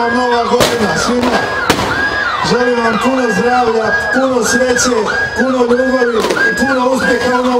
vam nova godina svima. Želim vam puno zdravlja, puno sreće, puno ljubavi i puno uspjeha u